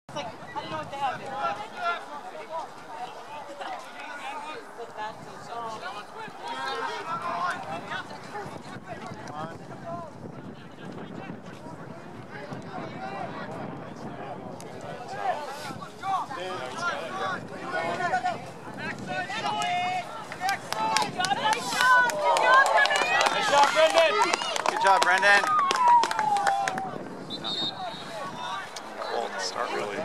It's like, I don't know what they have there. But that's Nice job, Brendan. Good job, Brendan. Start really.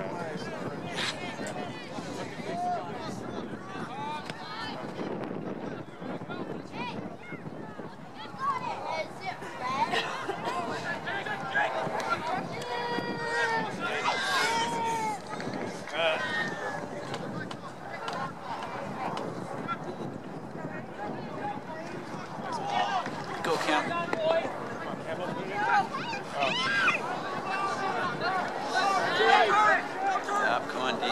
Go, Cam. Yep, come on, D.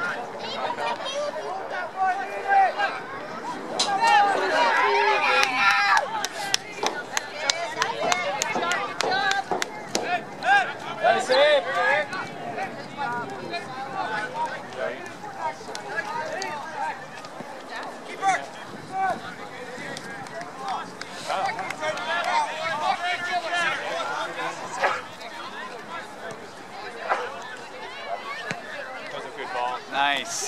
Nice save. Nice.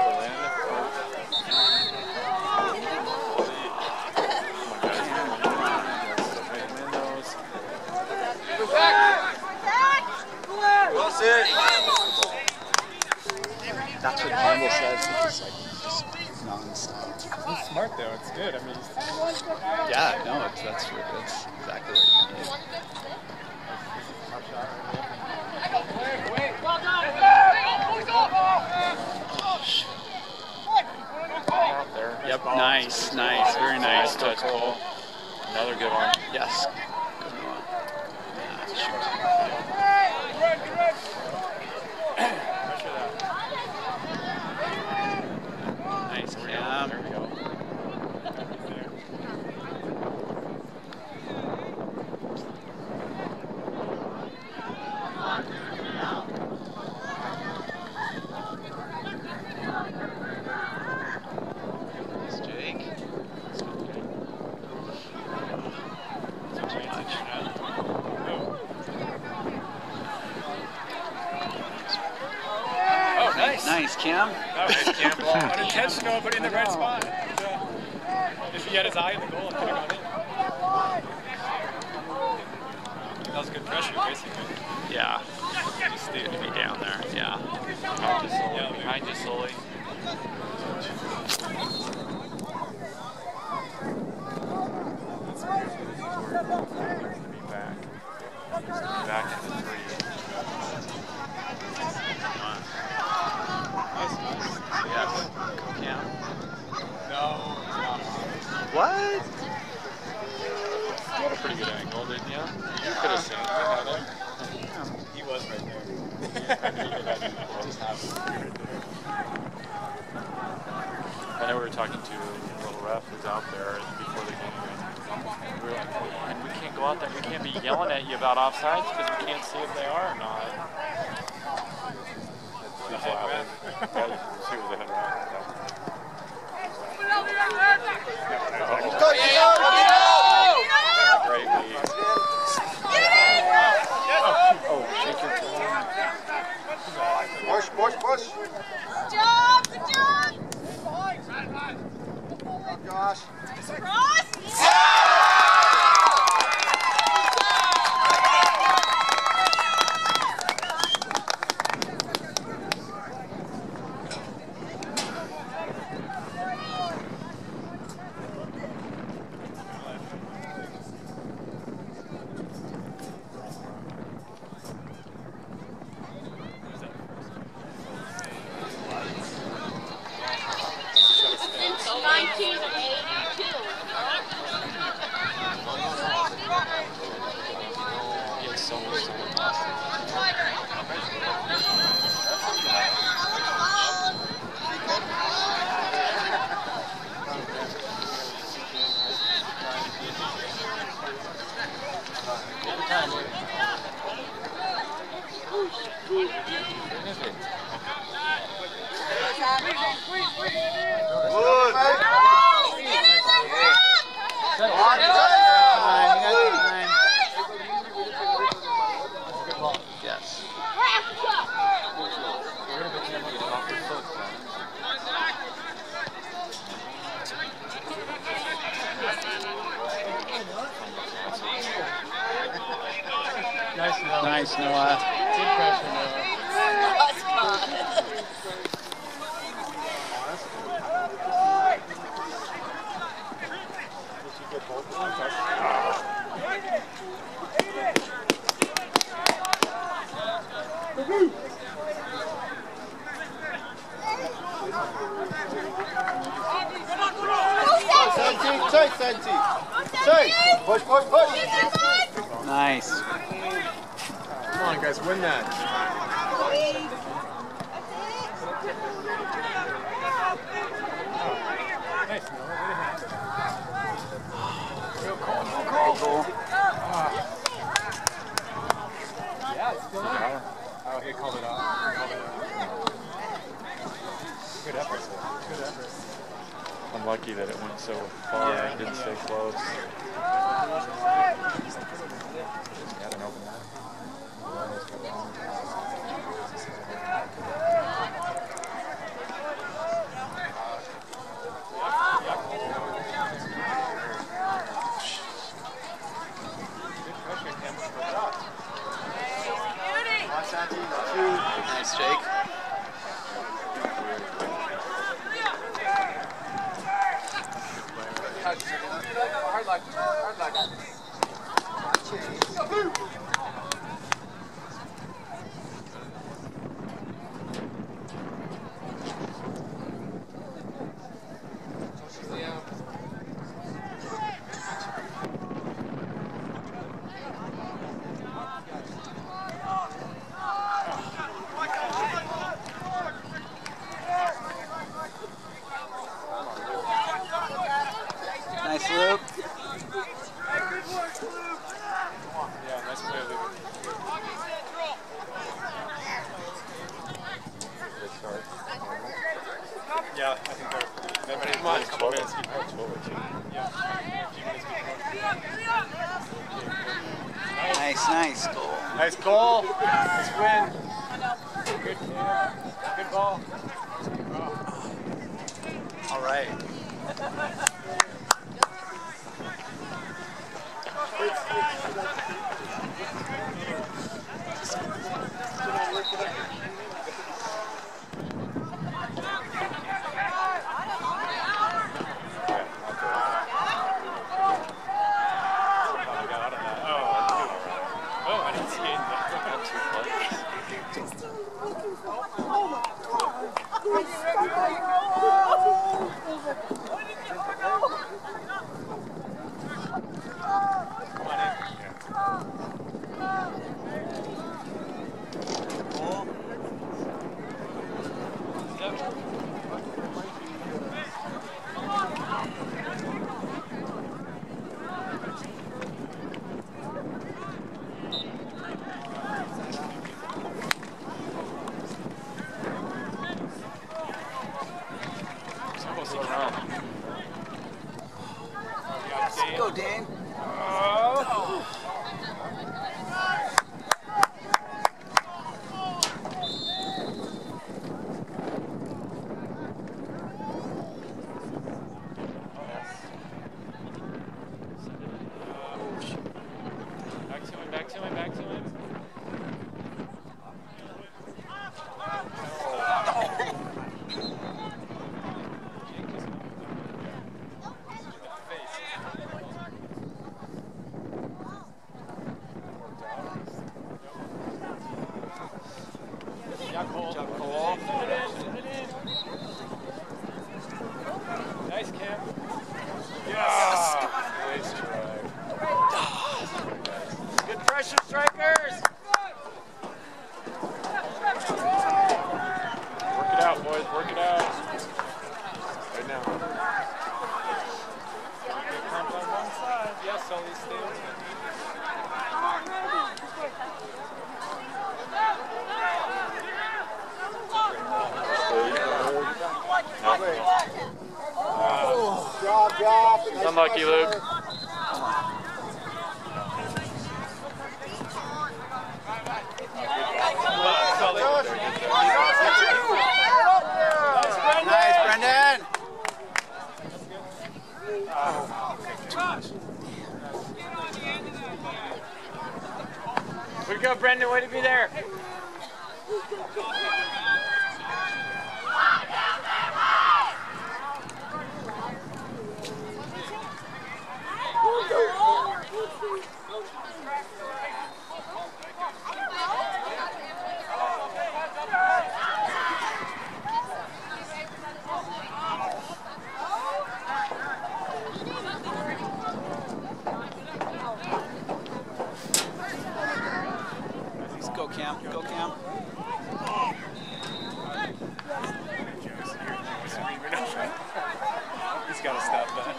Well said. That's what Campbell says. It's like just non-stop. He's smart though. It's good. I mean, Yeah, no, that's exactly what you need. Yep, nice, nice, very nice. Touch goal. Another good one. Yes. Good one. Nice, Cam. There we go. Nice, Jake. oh, nice. Nice, Cam. That was nice, Campbell. Unintentional, but in the right spot. If he had his eye on the goal, it could have gone in. That was good pressure, basically. Yeah. Just needed to be down there. Yeah. Behind you, Sully. Back to the three. Nice, nice. Yes. Go, Cam. No, he's not. What? You had a pretty good angle, didn't you? You could have seen it. Had it. He was right there. I know we were talking to a little ref who's out there before the game. We were like, "Man, we can't go out there. We can't be yelling at you about offsides because we can't see if they are or not." That's what happened. She was ahead of Great lead. Oh, shake your Push, push, push. Good job, good job. Oh, gosh. Cross. Since 1982. Yes. Nice, Noah. Good pressure, Noah. Chase, Santi. Chase. Push, push, push. Nice. Come on, guys, win that. Nice, Noah. Cool. Yeah, it's still on. Oh, he called it off. Good effort. Good effort. Unlucky that it went so far and didn't stay close. Got an open eye. Nice, Jake. Nice loop. Yeah, nice play, Luke. Yeah, I think they're ready. Come on, a couple minutes. Nice goal. Nice goal. Nice win. Good ball. All right. Oh, I didn't see it. Come on in. Go, Dane. Back to him. Cole. Nice, Cam. Yeah. Nice try. Good pressure, strikers. Work it out, boys. Work it out. Right now. Pump on one side. Yes, Sully, stay with it. Lucky Luke. Nice, Brendan. Way to go, Brendan. Way to be there. Go, Cam. Go, Cam. He's got to stop that.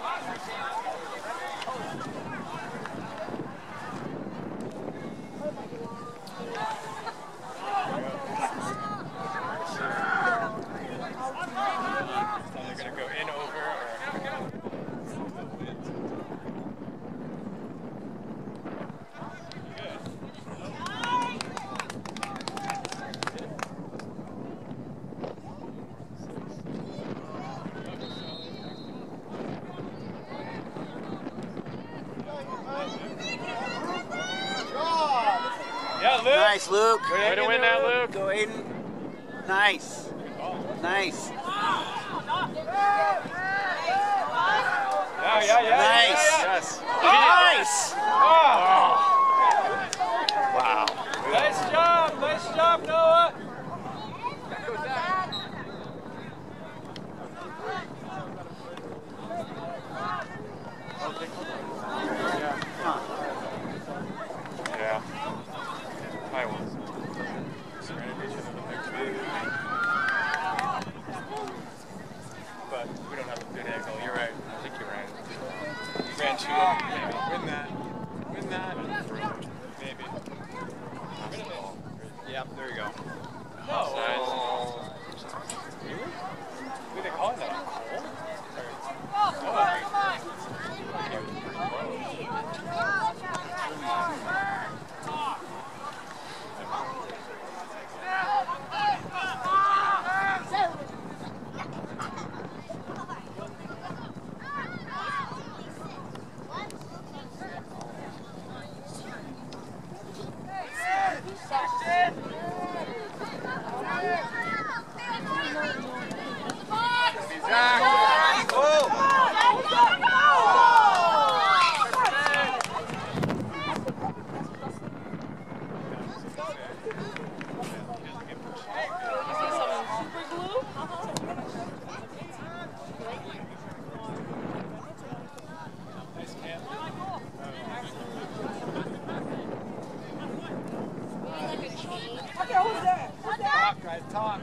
They're going to go in over or... Yeah, Luke. Nice, Luke. Way to win that, Luke. Go, Aiden. Nice. Nice. Yeah. Nice. Yes. Nice. Wow. Nice job, Noah. Yeah. I was. But we don't have a good angle. You're right. I think you're right. Ran two up, maybe. Win that. Maybe. Yep, there you go. Oh. Really? Were they calling that a goal? Talk.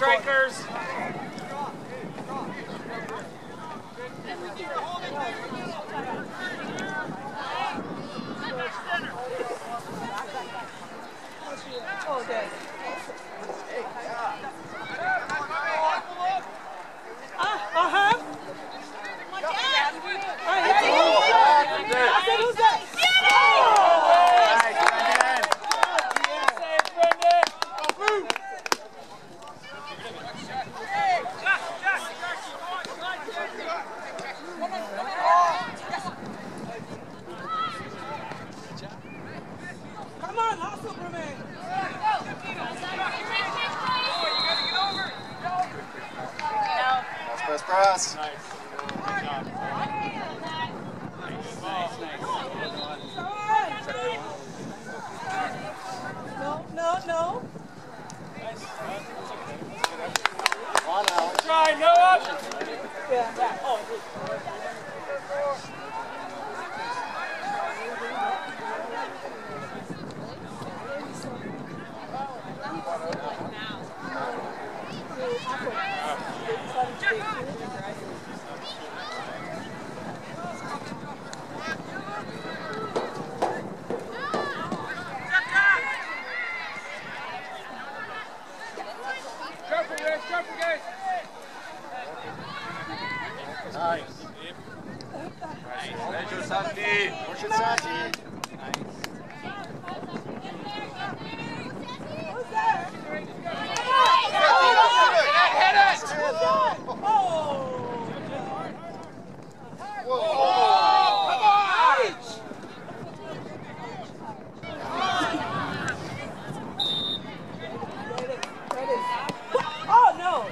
strikers. Oh, there. Uh-huh. Who's that? Come on, hustle, Superman. Press. Nice. Good job. No. On out. Try, Noah. Yeah. Oh, Nice. Measure Santi. Push it, Santi. who's that? Hit it! Oh! Oh, no!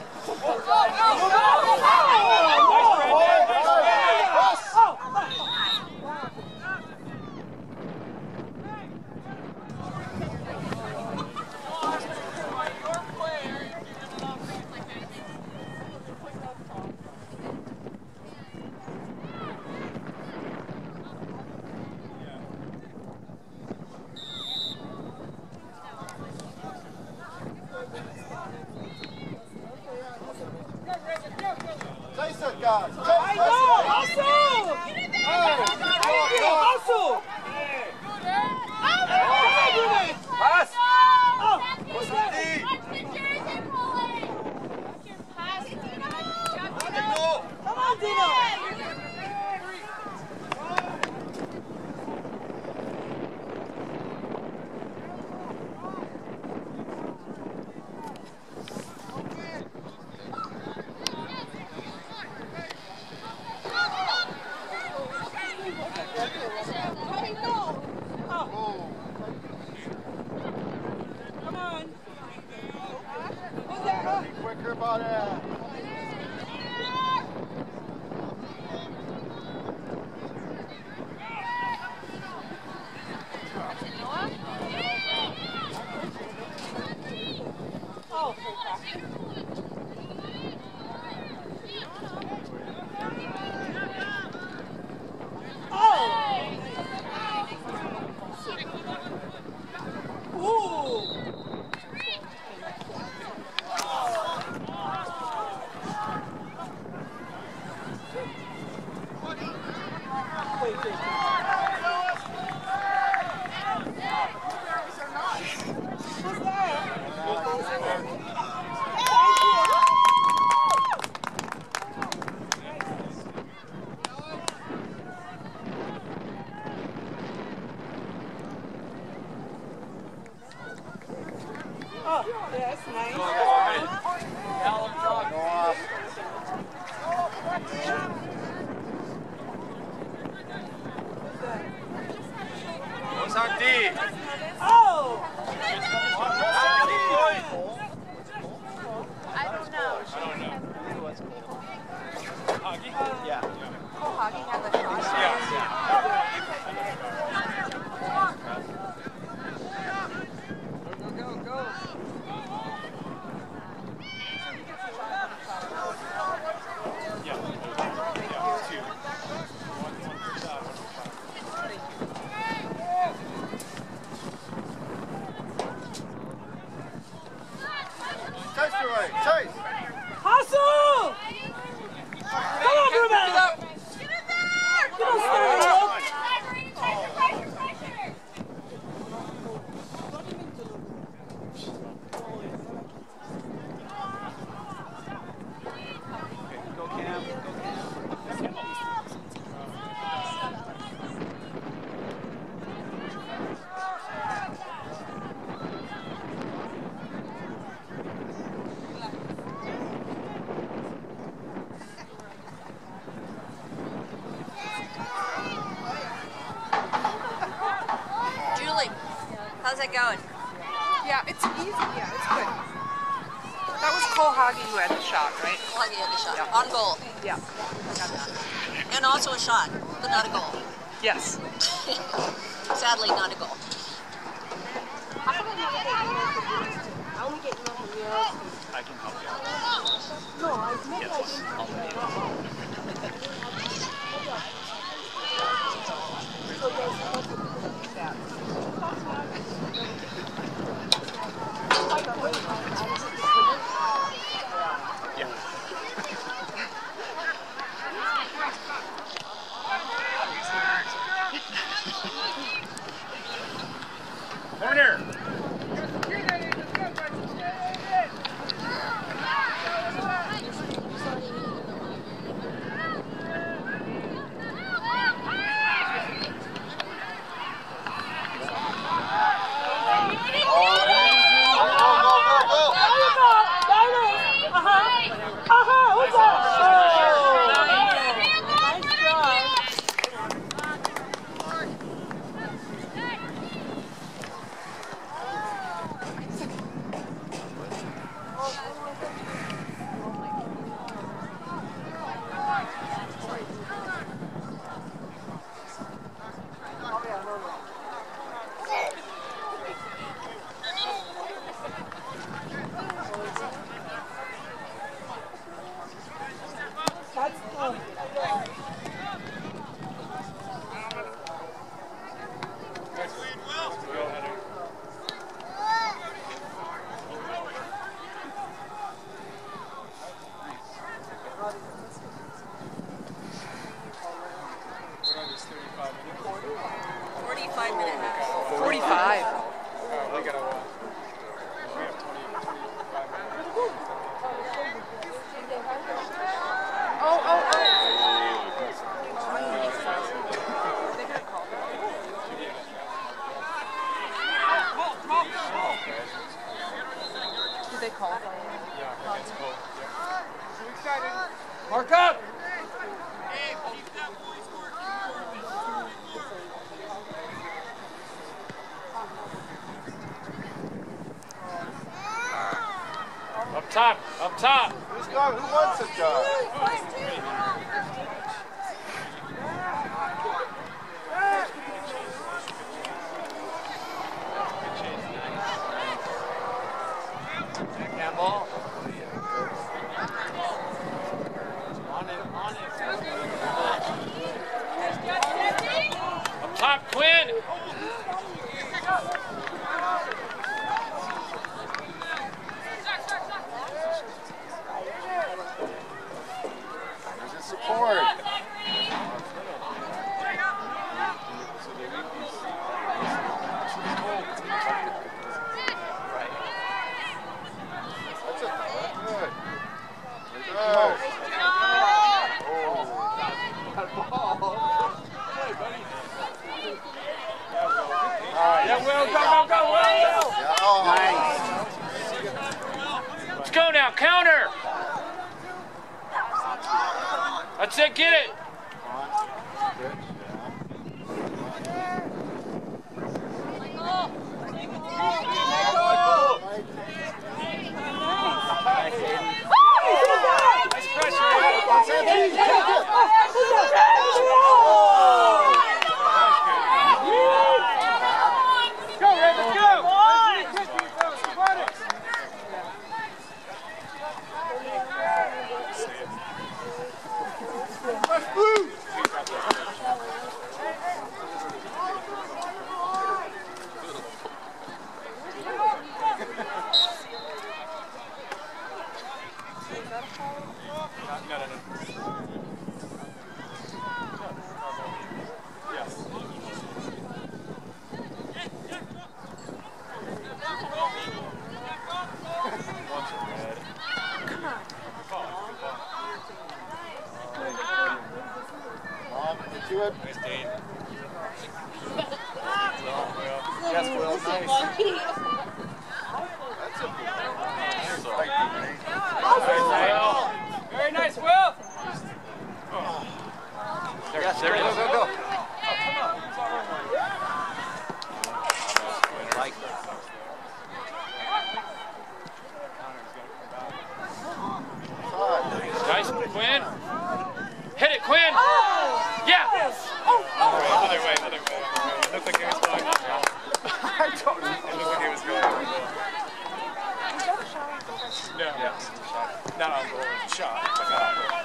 Tyson, guys. I know! Hustle! Hustle! Pass. Oh! What's the D? Come on, Dino! Come on. Who's that? Be quicker about it. Oh, Oh, yeah, that's nice. What's our D? Oh! I don't know. Yeah. Oh, Hogging had the shot. Touch the right. it going? Yeah, it's easy. Yeah, it's good. That was Cole Hagi who had the shot, right? Well, he had the shot. Yeah. On goal. Yeah. And also a shot, but not a goal. Yes. Sadly, not a goal. I can help you out. Yes, I'll let Yeah. Corner. Mark up! Up top, up top. Who's got? Who wants it, John? Campbell. Up top, Quinn. There's his support. That's it. Good. Good. Yeah, Will, go, Will! Yeah, oh. Let's go now, counter. That's it, get it. Nice pressure. Go, Ravens, go! Do it. Nice, Dane. Yes, Will. Nice. Very nice, Will! Yes, there it is. Go, go, go. Like that. Quinn. Hit it, Quinn. Yeah. Other way. It looked like he was going. I don't know. It looked like he was going. No. Yeah. Not on goal. Shot. But not on goal.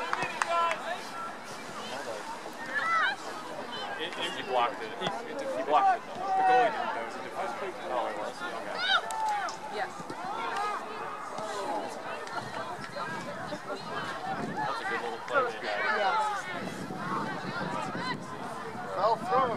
He blocked it. He blocked it. The goalie didn't. That was a defender. Oh, it was. Okay. Yes. That's a good little play they had. Fell through.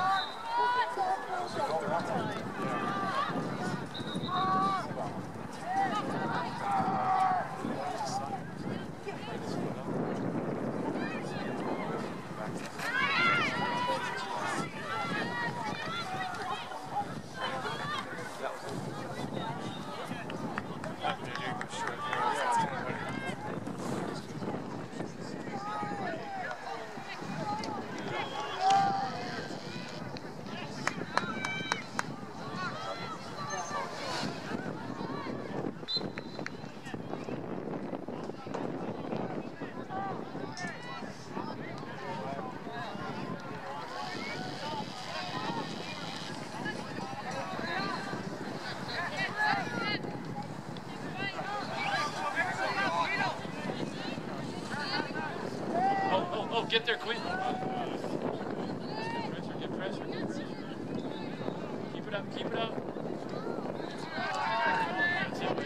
Oh, get there, Quinn. Get pressure. Keep it up. That's it.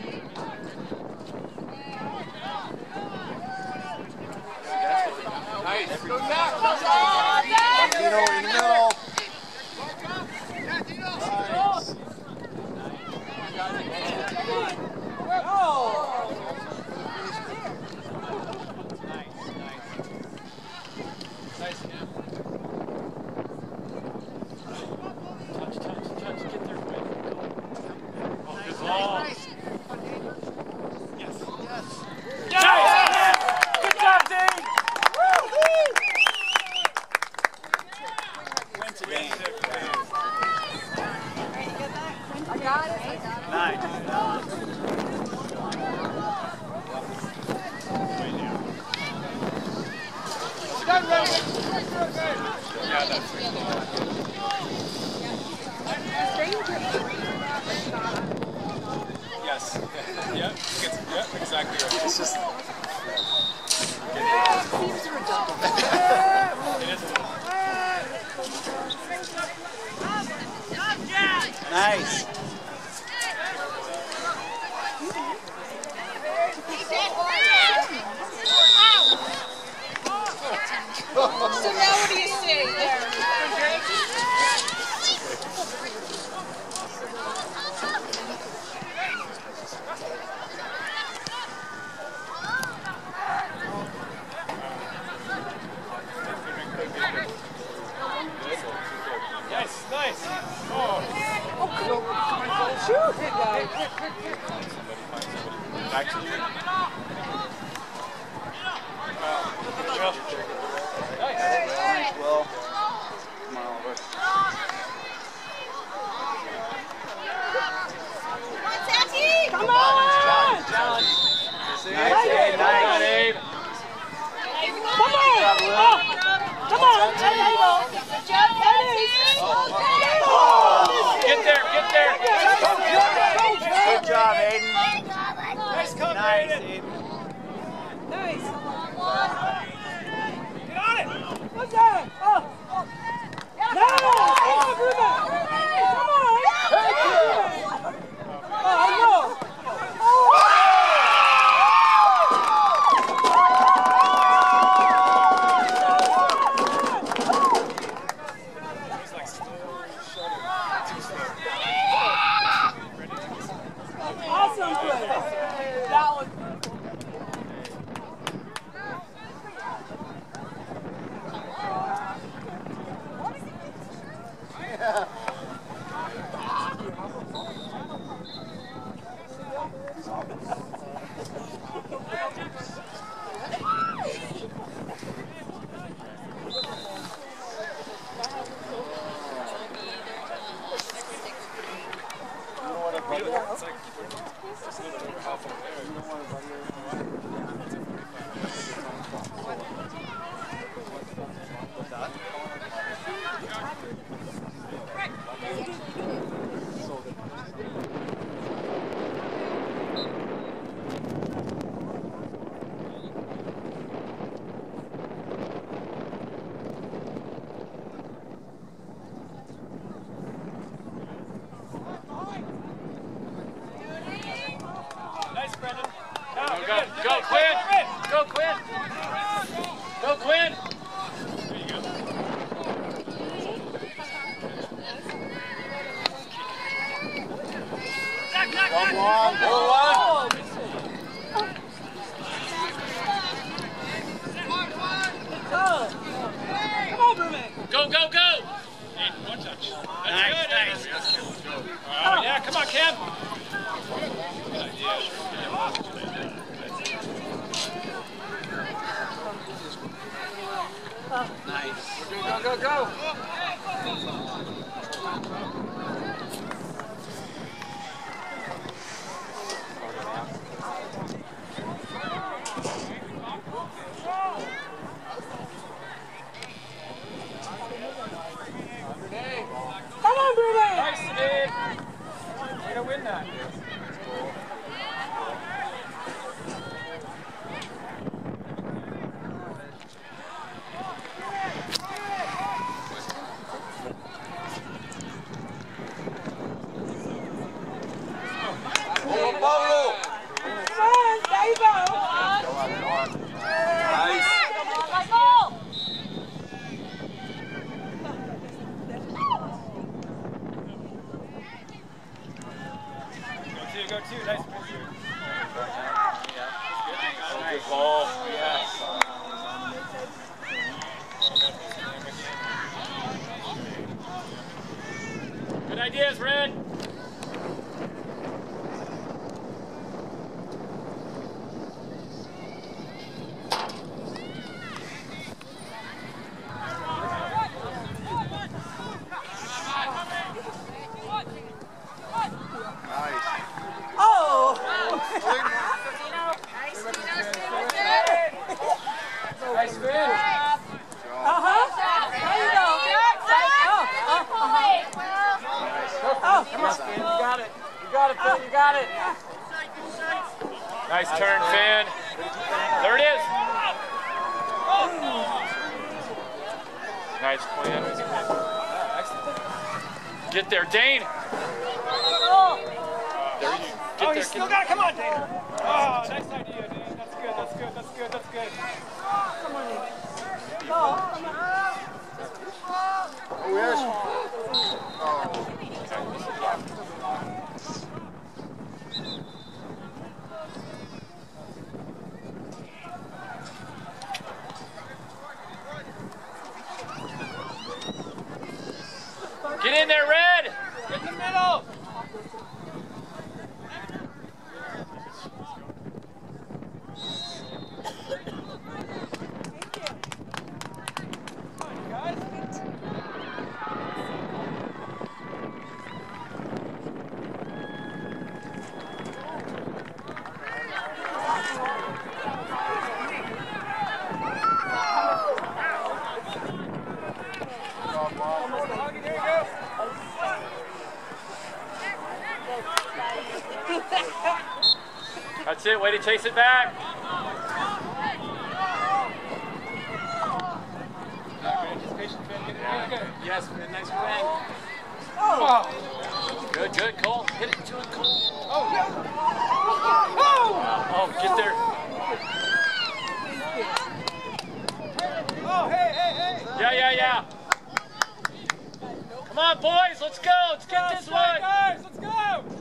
Nice. Go back. Dino in the middle. Touch. Get there, Quinn. Oh, good ball. Yes. Good job, Dave. Win today. I got it. Nice. Yeah, that's it. Yes. Yep. Exactly right. It's just Seems redundant. It is. nice. So now what do you say there? go, Quinn. Go, Quinn. There you go. One long, go one. Go, go, go. Hey, one touch. That's Nice, good. nice. Oh, yeah, come on, Cam. Good idea. Nice. Go, go, go. Come on, Bruno! Nice, Dave. Way to win that. Oh, Pablo. Come on, there you go. Nice. Go two. Nice. Good ball. Yes. Good ideas, Red. Oh! Nice win. Uh-huh. There you go. Oh, come on. You got it. You got it, Finn. You got it. Nice turn, Finn. There it is. Nice, Quinn. Get there, Dane. There you get Oh, there. you still got it. Come on, Dana. Oh, nice idea, Dane. That's good. That's good. That's good. That's good. Oh, yes. Get in there, Red. Get in the middle. That's it. Way to chase it back. Yes, Finn. Nice win. Oh! Good, good, Cole. Hit it to it, Cole. Oh, yeah. Oh, get there. Oh, hey, hey, hey. Yeah. Come on, boys. Let's go. Let's get this one. Guys, let's go. Get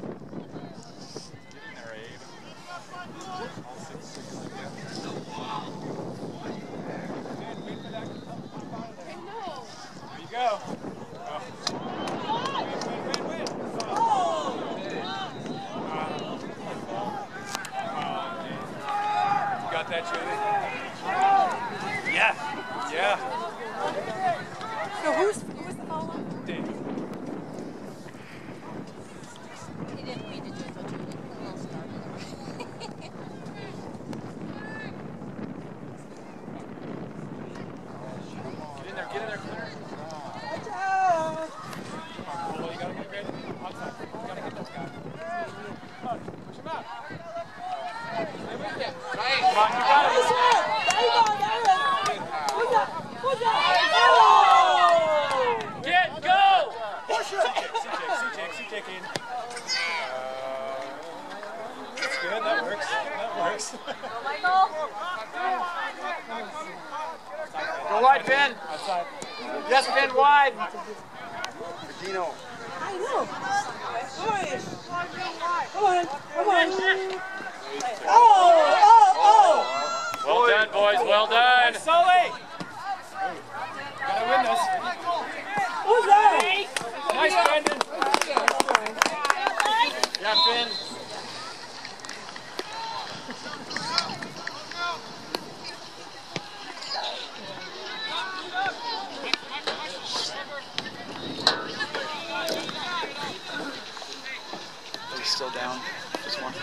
in there, Abe. There you go. Win. You got that, Julie? Yeah. So who's the follow-up? Dave. He didn't mean to do it, but you did. Well started. Get in there, Claire. Watch out! Well, you gotta get ready. Outside. You gotta get those guys. Come on, push him out. Stay with you. Come on, you got it. Nice one! There you go, there it is! Push up! Oh! Get Go wide, Finn. Outside. Yes, Finn, wide. Dino. I know. Come on. Come on. Oh. Well done, boys. Well done. Sully! Gotta win this. Who's that? Nice, Brendan. Yeah, Finn. He's still down. Just one.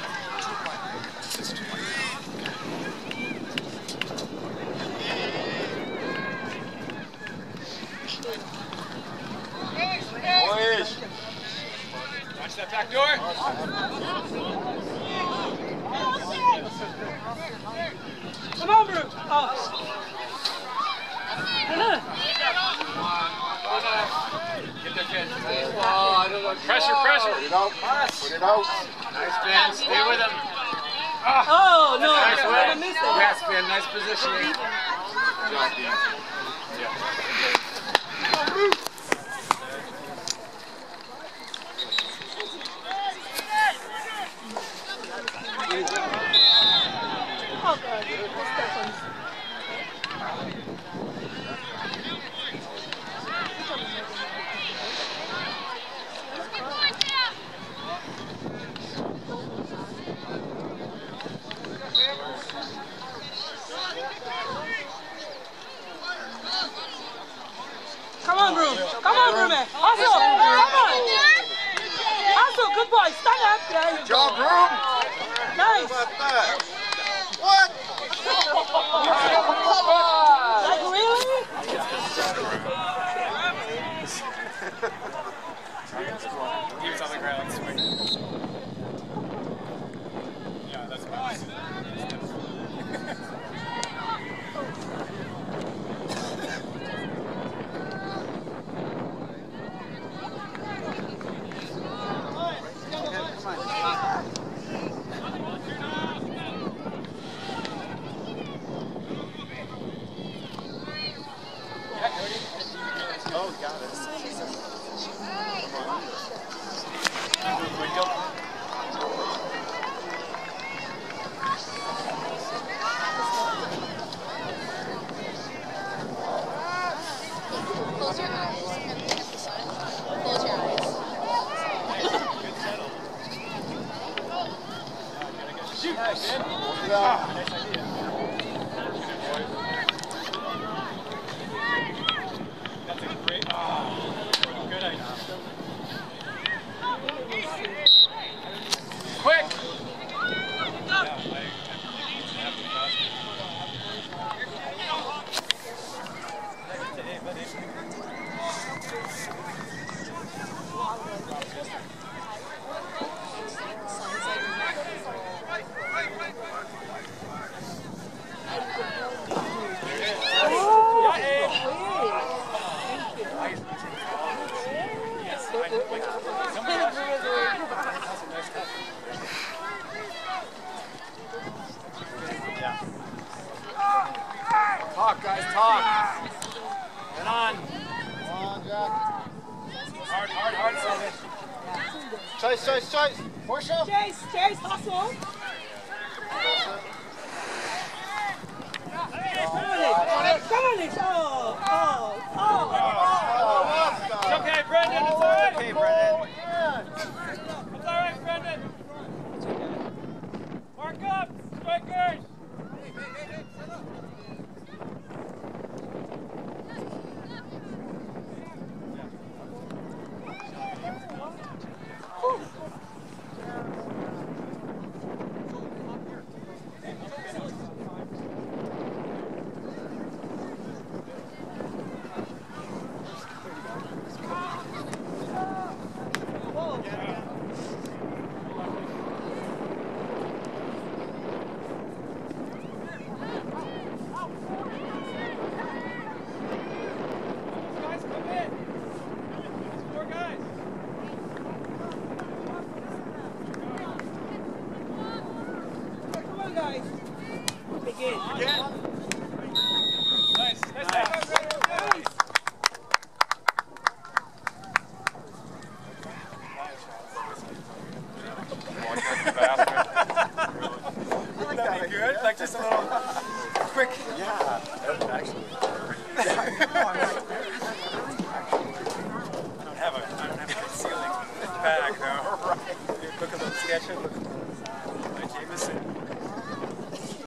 Boys. Watch that back door. Come on, Bruce. Oh. Get there, kid. Pressure, pressure. Put it out. Put it out. Nice, Finn. Stay with him. Oh, no. Nice I way. missed it. Yes, Finn. Nice positioning. Oh, God. Stefan's. Come on, Broom. Come on, Broom. Hustle. Come on. Hustle. Good boy. Stand up. There you Good go. job, Broom. Nice. How about that? What? Like, really? He was on the ground swinging. Yeah, that's nice. Oh, got it. Close your eyes. Close your eyes. Shoot, Finn. Yeah. Nice idea. That's a great. Good idea. Quick! Talk, guys, talk. Get on. Come on, Jack. Hard, Sully. Chase. Push up. Chase, hustle. Come on, Nick. It's okay, Brendan. It's all right. Okay, Brendan. It's all right, Brendan. Mark up, strikers. Guys, come in. Four guys. Come on, guys. Begin. Nice. I don't have a concealing bag though. Look at the sketch.